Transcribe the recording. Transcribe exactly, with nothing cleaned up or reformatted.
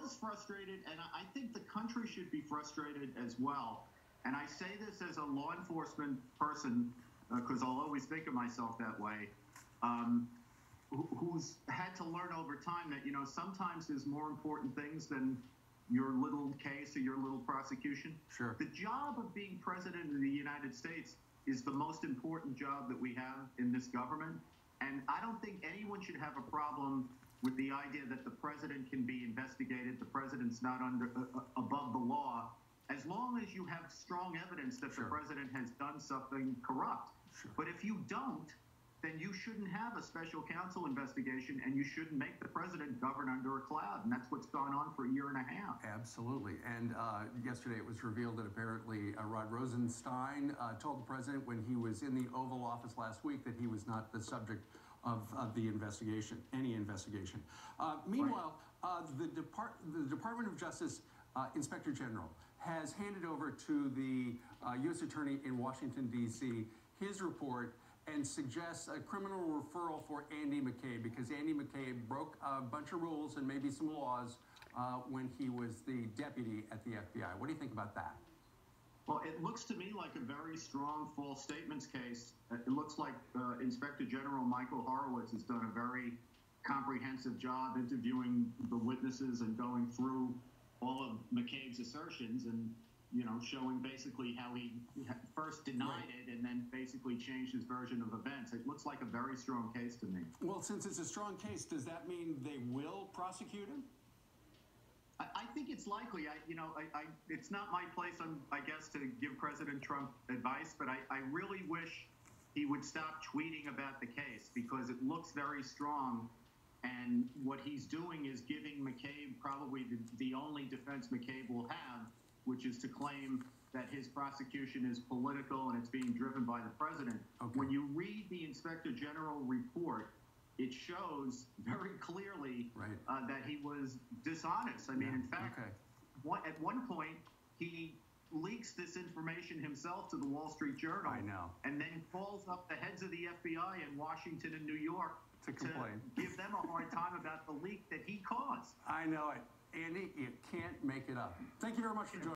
was frustrated, and I think the country should be frustrated as well. And I say this as a law enforcement person, because uh, I'll always think of myself that way, um, who, who's had to learn over time that, you know, sometimes there's more important things than your little case or your little prosecution. Sure. The job of being president of the United States is the most important job that we have in this government. And I don't think anyone should have a problem with the idea that the president can be investigated. The president's not under uh, above the law, as long as you have strong evidence that Sure. the president has done something corrupt. Sure. But if you don't, then you shouldn't have a special counsel investigation, and you shouldn't make the president govern under a cloud. And that's what's gone on for a year and a half. Absolutely. And uh, yesterday it was revealed that apparently uh, Rod Rosenstein uh, told the president when he was in the Oval Office last week that he was not the subject of, of the investigation, any investigation. Uh, meanwhile, uh, the, Depart the Department of Justice uh, Inspector General has handed over to the uh, U S Attorney in Washington, D C his report and suggests a criminal referral for Andy McCabe because Andy McCabe broke a bunch of rules and maybe some laws uh, when he was the deputy at the F B I. What do you think about that? Well, it looks to me like a very strong false statements case. It looks like uh, Inspector General Michael Horowitz has done a very comprehensive job interviewing the witnesses and going through all of McCabe's assertions and, you know, showing basically how he first denied right. it and then basically changed his version of events. It looks like a very strong case to me. Well, since it's a strong case, does that mean they will prosecute him? I, I think it's likely. I, you know, I, I, it's not my place, I'm, I guess, to give President Trump advice, but I, I really wish he would stop tweeting about the case because it looks very strong. And what he's doing is giving McCabe probably the, the only defense McCabe will have, which is to claim that his prosecution is political and it's being driven by the president. Okay. When you read the Inspector General report, it shows very clearly right. uh, that he was dishonest. I mean, yeah. in fact, okay. one, at one point, he leaks this information himself to the Wall Street Journal. I know. And then calls up the heads of the F B I in Washington and New York to, complain. to give them a hard time about the leak that he caused. I know it. Andy, you can't make it up. Thank you very much for joining.